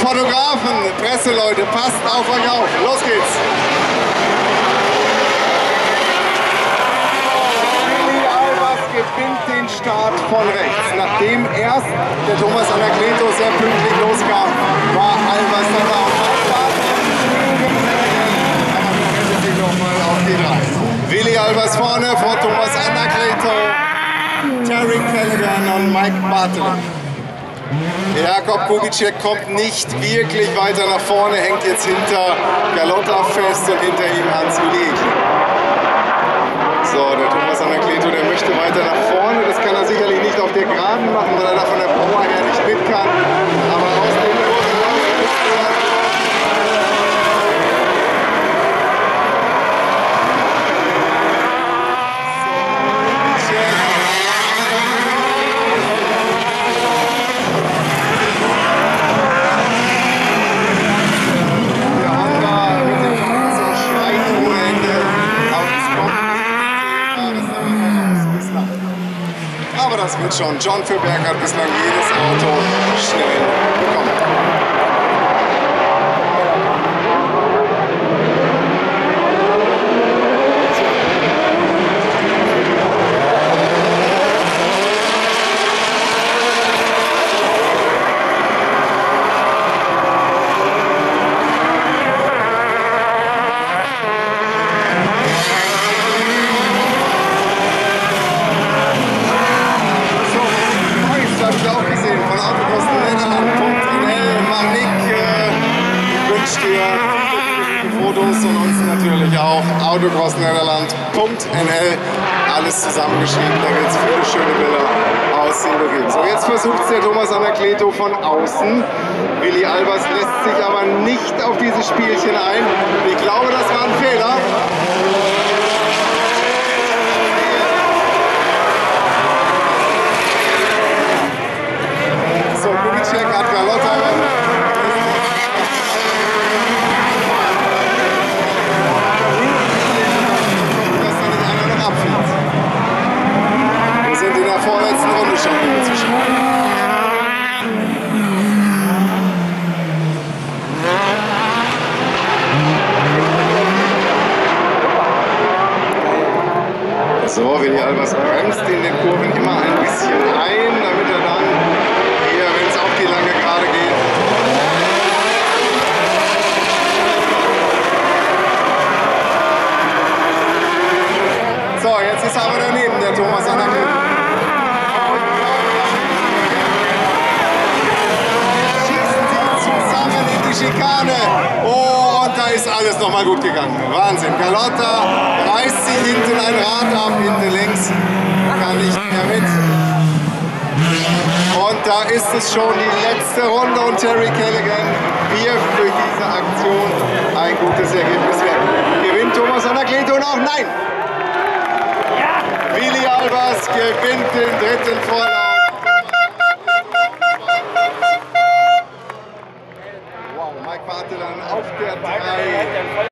Fotografen, Presseleute, passt auf euch auf. Los geht's. Willi Albers gewinnt den Start von rechts. Nachdem erst der Thomas Anacleto sehr pünktlich loskam, war Albers dann auf Halbfahrt. Aber er rettet sich nochmal auf die 3. Willi Albers vorne vor Thomas Anacleto, Terry Callaghan und Mike Bartlett. Jakob Kubitschek kommt nicht wirklich weiter nach vorne, hängt jetzt hinter Galotta fest und hinter ihm Hans-Willi Ekli. So, der Thomas Anacleto, der möchte weiter nach vorne. Das kann er sicherlich nicht auf der Geraden machen, weil er da von der Power her nicht mit kann. Aber aus dem Kurven raus ist er. Aber das wird schon. John Fürberg hat bislang jedes Auto schnell bekommen. Fotos und uns natürlich auch autocrossnederland.nl, alles zusammengeschrieben, da wird es viele schöne Bilder aus Silber geben. So, jetzt versucht es der Thomas Anacleto von außen. Willi Albers lässt sich aber nicht auf dieses Spielchen ein. Ich glaube, das war ein Fehler. So, Kubitschek hat Galotta. So, Willi Albers bremst in den Kurven immer ein bisschen ein, damit er dann hier, wenn es auf die lange Gerade geht, so, jetzt ist er aber daneben, der Thomas Anacleto. Schießen sie zusammen in die Schikane. Oh, und da ist alles nochmal gut gegangen. Wahnsinn. Galotta reißt sich hinten ein Rad ab, hinten links, kann nicht mehr mit. Und da ist es schon die letzte Runde und Terry Callaghan wirft durch diese Aktion ein gutes Ergebnis weg. Gewinnt Thomas Anacleto noch? Nein! Willi Albers gewinnt den dritten Vorlauf. Wow, Mike Bartlett auf der 3.